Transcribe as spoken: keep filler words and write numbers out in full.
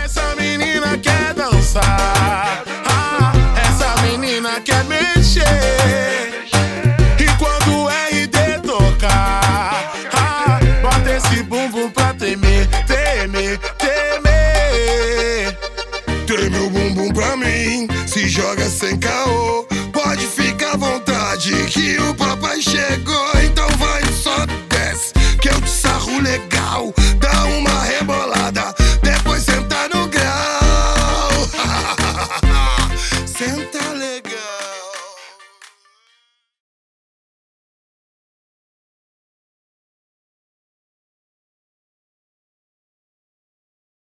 Essa menina quer dançar, ah, essa menina quer mexer. E quando o R D tocar, ah, bota esse bum